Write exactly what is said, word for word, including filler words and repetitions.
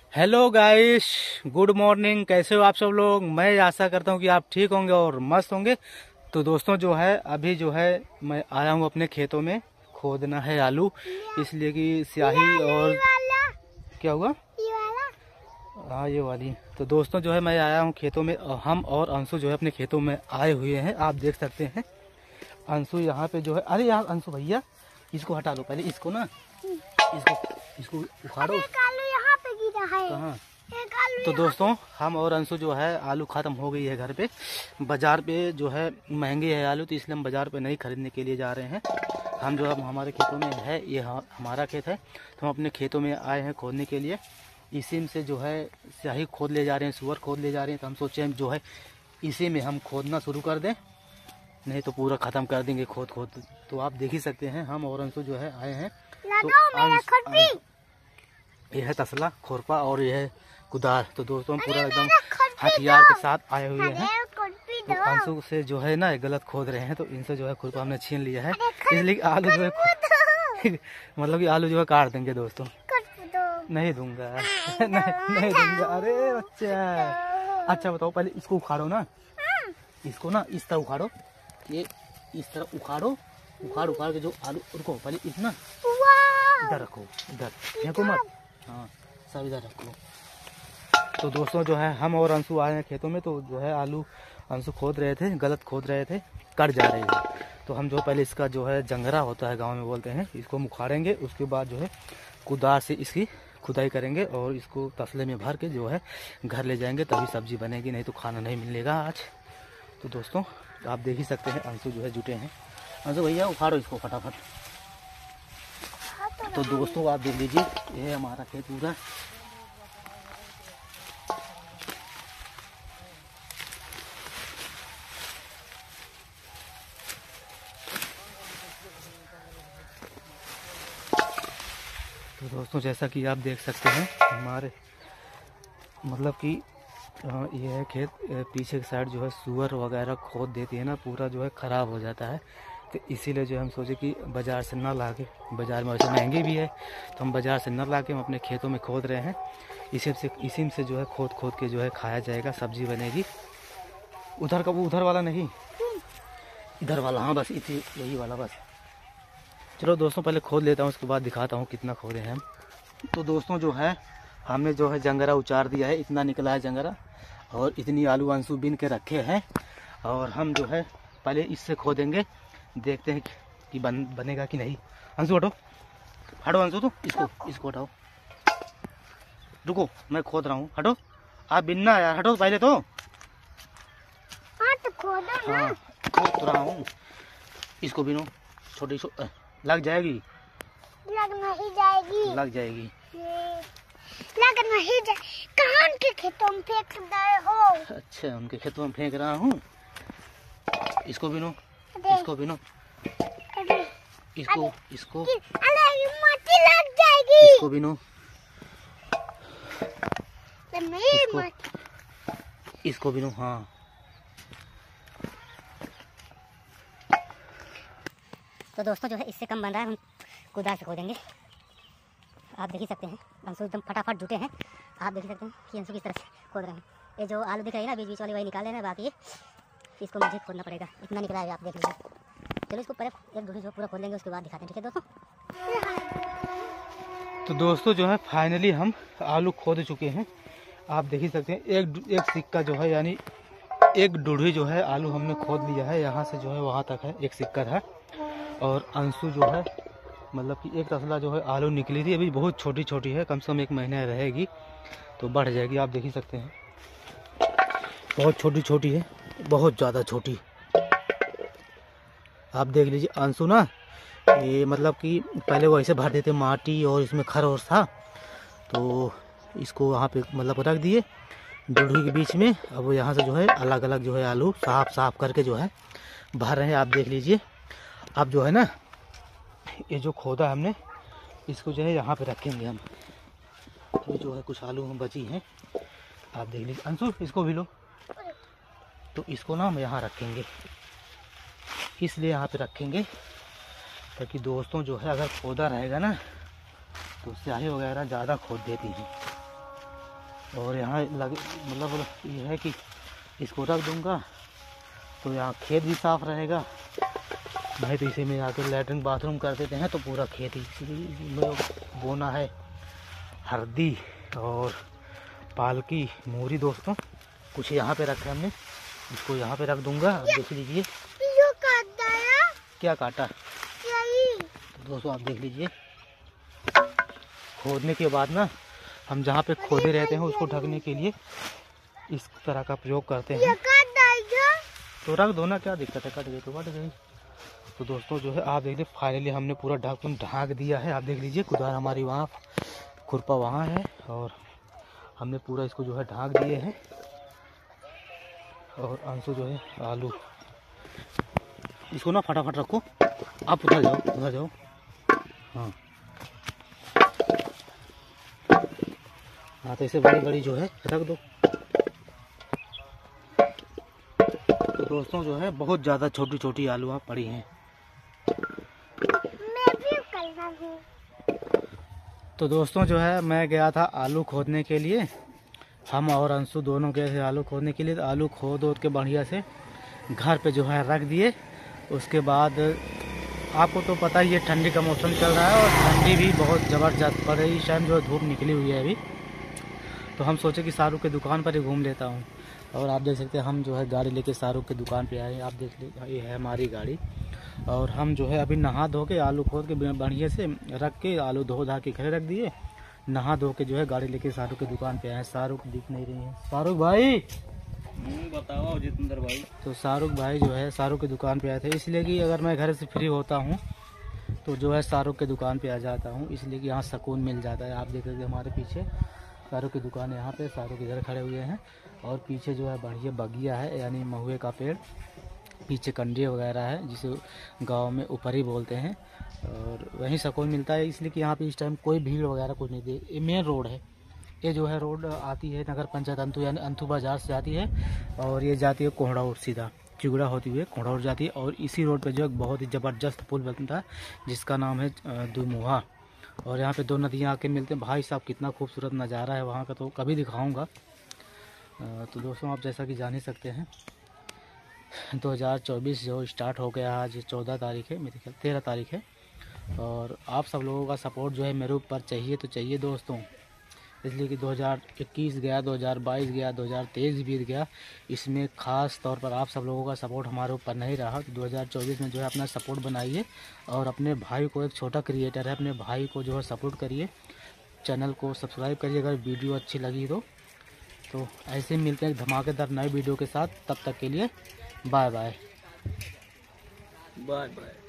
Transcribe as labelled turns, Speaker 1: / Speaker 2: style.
Speaker 1: Hello guys, good morning. कैसे हो आप सब लोग? मैं आशा करता हूँ कि आप ठीक होंगे और मस्त होंगे। तो दोस्तों जो है अभी जो है मैं आया हूँ अपने खेतों में खोदना है आलू, इसलिए कि स्याही और क्या हुआ। हाँ ये वाली। तो दोस्तों जो है मैं आया हूँ खेतों में, हम और अंशु जो है अपने खेतों में आए हुए हैं। आप देख सकते हैं अंशु यहाँ पे जो है। अरे यार अंशु भैया, इसको हटा लो पहले, इसको ना इसको इसको उखाड़ो। कहाँ? तो दोस्तों हम और अंशु जो है आलू खत्म हो गई है घर पे। बाजार पे जो है महंगे है आलू, तो इसलिए हम बाजार पे नहीं खरीदने के लिए जा रहे हैं। हम जो अब हमारे खेतों में है, ये हमारा खेत है, तो हम अपने खेतों में आए हैं खोदने के लिए। इसी में से जो है स्याही खोद ले जा रहे हैं, सुअर खोद ले जा रहे हैं। तो हम सोचे हम जो है इसी में हम खोदना शुरू कर दें, नहीं तो पूरा ख़त्म कर देंगे खोद खोद। तो आप देख ही सकते हैं हम और अंशु जो है आए हैं। तो यह है तसला, खुरपा और यह है कुदार। तो दोस्तों हम पूरा एकदम हथियार के साथ आए हुए हैं। तो अंशु से जो है ना गलत खोद रहे हैं, तो इनसे जो है खुरपा हमने छीन लिया है, इसलिए आलू जो है मतलब कि आलू जो है काट देंगे दोस्तों। नहीं दूंगा नहीं, नहीं दूंगा। अरे बच्चा, अच्छा बताओ पहले इसको उखाड़ो ना, इसको ना इस तरह उखाड़ो, ये इस तरह उखाड़ो, उखाड़ उखाड़ के जो आलू रुको पहले इतना इधर रखो, इधर फेंको मत, हाँ सब इधर रखो। तो दोस्तों जो है हम और अंशु आए हैं खेतों में। तो जो है आलू अंशु खोद रहे थे, गलत खोद रहे थे, कट जा रहे थे। तो हम जो पहले इसका जो है जंगरा होता है गांव में बोलते हैं, इसको उखाड़ेंगे। उसके बाद जो है कुदार से इसकी खुदाई करेंगे और इसको तसले में भर के जो है घर ले जाएंगे, तभी सब्जी बनेगी, नहीं तो खाना नहीं मिलेगा आज। तो दोस्तों आप देख ही सकते हैं अंशु जो है जुटे हैं। अंशु भैया उखाड़ो इसको फटाफट। तो दोस्तों आप देख लीजिए ये हमारा खेत पूरा। तो दोस्तों जैसा कि आप देख सकते हैं हमारे मतलब कि ये है खेत, पीछे की साइड जो है सुअर वगैरह खोद देती है ना, पूरा जो है ख़राब हो जाता है। तो इसीलिए जो हम सोचे कि बाज़ार से ना ला के, बाज़ार में वैसे महंगी भी है, तो हम बाज़ार से ना ला के हम अपने खेतों में खोद रहे हैं। इसी से इसी में से जो है खोद खोद के जो है खाया जाएगा, सब्जी बनेगी। उधर का वो उधर वाला नहीं, इधर वाला, हाँ बस इसी यही वाला बस। चलो दोस्तों पहले खोद लेता हूँ, उसके बाद दिखाता हूँ कितना खोदे हैं हम। तो दोस्तों जो है हमने जो है जंगरा उचार दिया है, इतना निकला है जंगरा, और इतनी आलू अंशु बीन के रखे हैं। और हम जो है पहले इससे खोदेंगे, देखते हैं कि बन बनेगा कि नहीं। अंशु हटो, हटो अंशु, तो इसको इसको हटाओ, रुको मैं खोद रहा हूँ, हटो आप बिनना यार, हटो पहले तो। हाँ तो खोदो ना। हाँ खोद रहा हूँ, इसको बिनो, छोटी छो लग जाएगी, लग नहीं जाएगी, लग जाएगी, लग नहीं जाए। कहाँ उनके खेतों में फेंक रहे हो? अच्छा उनके खेतों में फेंक रहा हूँ। इसको बिनो, इसको बिनो, इसको इसको माटी लग जाएगी, इसको बिनो, इसको इसको बिनो। हाँ
Speaker 2: तो दोस्तों जो है इससे कम बन रहा है, हम कुदार से खोदेंगे। आप देख ही सकते हैं अंशु एकदम फटाफट जुटे हैं। आप देख सकते हैं कि अंशु किस तरह से खोद रहे हैं। ये जो आलू दिख रही है ना बीच बीच वाली, वही निकाल लेना है, बाकी इसको मुझे खोदना पड़ेगा। इतना निकला है, आप देख लीजिए। चलो इसको पहले एक दूसरे जो पूरा खोद लेंगे, उसके बाद दिखाते हैं, ठीक है दोस्तों।
Speaker 1: तो दोस्तों जो है फाइनली हम आलू खोद चुके हैं। आप देख ही सकते हैं एक एक सिक्का जो है, यानी एक डूढ़ी जो है आलू हमने खोद लिया है। यहाँ से जो है वहाँ तक है एक सिक्का है। और अंशु जो है मतलब कि एक तसला जो है आलू निकली थी, अभी बहुत छोटी छोटी है, कम से कम एक महीने रहेगी तो बढ़ जाएगी। आप देख ही सकते हैं बहुत छोटी छोटी है, बहुत ज़्यादा छोटी। आप देख लीजिए अंशु ना, ये मतलब कि पहले वो ऐसे भर देते माटी और इसमें खर और था, तो इसको वहाँ पे मतलब रख दिए डूढ़ी के बीच में। अब वो यहाँ से जो है अलग अलग जो है आलू साफ साफ करके जो है भर रहे हैं। आप देख लीजिए। अब जो है ना ये जो खोदा हमने, इसको जो है यहाँ पे रखेंगे हम। तो जो है कुछ आलू हम बची हैं, आप देख लीजिए। अंशु इसको भी लो। तो इसको ना हम यहाँ रखेंगे, इसलिए यहाँ पे रखेंगे ताकि दोस्तों जो है अगर खोदा रहेगा ना तो स्याही वगैरह ज़्यादा खोद देती है। और यहाँ लग मतलब ये है कि इसको रख दूँगा तो यहाँ खेत भी साफ रहेगा। नहीं तो इसी में आके लैट्रिन बाथरूम कर देते हैं तो पूरा खेत ही इसमें बोना है। हल्दी और पालकी मूरी दोस्तों कुछ यहाँ पे रखा है हमने, इसको यहाँ पे रख दूँगा। आप देख लीजिए क्या काटा तो दोस्तों, आप देख लीजिए। खोदने के बाद ना हम जहाँ पे खोदे रहते हैं उसको ढकने के लिए इस तरह का प्रयोग करते हैं। तो रख दो ना, क्या दिक्कत है, कट गई तो कट गई। तो दोस्तों जो है आप देख लीजिए फाइनली हमने पूरा ढक्कन ढाँक दिया है। आप देख लीजिए कुदार हमारी वहाँ, खुरपा वहाँ है और हमने पूरा इसको जो है ढाँक दिए हैं। और अंशु जो है आलू, इसको ना फटाफट रखो, आप उधर जाओ उधर जाओ। हाँ हाँ तो इसे बड़ी बड़ी जो है रख दो। तो दोस्तों जो है बहुत ज़्यादा छोटी छोटी आलूआँ पड़ी हैं।
Speaker 2: मैं भी कर रहा हूँ।
Speaker 1: तो दोस्तों जो है मैं गया था आलू खोदने के लिए, हम और अंशु दोनों गए थे आलू खोदने के लिए। तो आलू खोद ओद के बढ़िया से घर पे जो है रख दिए। उसके बाद आपको तो पता ही है ठंडी का मौसम चल रहा है और ठंडी भी बहुत ज़बरदस्त पड़ रही है। इस टाइम जो है धूप निकली हुई है अभी, तो हम सोचे कि शाहरुख की दुकान पर ही घूम लेता हूँ। और आप देख सकते हैं हम जो है गाड़ी लेके शाहरुख की दुकान पे आए हैं। आप देख लीजिए ये है हमारी गाड़ी। और हम जो है अभी नहा धो के आलू खोद के बढ़िया से रख के आलू धो धा के घर रख दिए। नहा धो के जो है गाड़ी लेके शाहरुख की दुकान पे आए हैं। शाहरुख दिख नहीं रही है। शाहरुख भाई बताओ जितेंद्र भाई। तो शाहरुख भाई जो है शाहरुख की दुकान पे आए थे, इसलिए कि अगर मैं घर से फ्री होता हूँ तो जो है शाहरुख की दुकान पे आ जाता हूँ, इसलिए कि यहाँ सुकून मिल जाता है। आप देख रहे हमारे पीछे शाहरुख की दुकान है, यहाँ पे शाहरुख इधर खड़े हुए हैं। और पीछे जो है बढ़िया बगिया है यानी महुए का पेड़, पीछे कंडे वगैरह है जिसे गांव में ऊपरी बोलते हैं। और वहीं सुकून मिलता है, इसलिए कि यहाँ पे इस टाइम कोई भीड़ वगैरह कुछ नहीं थी। ये मेन रोड है, ये जो है रोड आती है नगर पंचायत अंतु यानी अंतु बाजार से आती है और ये जाती है कोहड़ौर, सीधा चिगड़ा होती हुई कोहड़ौर जाती है। और इसी रोड पे जो है बहुत ही ज़बरदस्त पुल बनता है जिसका नाम है दुमुहा। और यहाँ पे दो नदियाँ आके मिलते हैं। भाई साहब कितना खूबसूरत नज़ारा है वहाँ का, तो कभी दिखाऊंगा। तो दोस्तों आप जैसा कि जान ही सकते हैं दो हज़ार चौबीस जो स्टार्ट हो गया, आज चौदह तारीख है, मेरे ख्याल तेरह तारीख है। और आप सब लोगों का सपोर्ट जो है मेरे ऊपर चाहिए तो चाहिए दोस्तों, इसलिए कि दो हज़ार इक्कीस गया, दो हज़ार बाईस गया, दो हज़ार तेईस बीत गया, इसमें ख़ास तौर पर आप सब लोगों का सपोर्ट हमारे ऊपर नहीं रहा। तो दो हज़ार चौबीस में जो है अपना सपोर्ट बनाइए और अपने भाई को, एक छोटा क्रिएटर है, अपने भाई को जो है सपोर्ट करिए, चैनल को सब्सक्राइब करिए अगर वीडियो अच्छी लगी तो। तो ऐसे ही मिलते हैं धमाकेदार नए वीडियो के साथ, तब तक के लिए बाय बाय बाय बाय।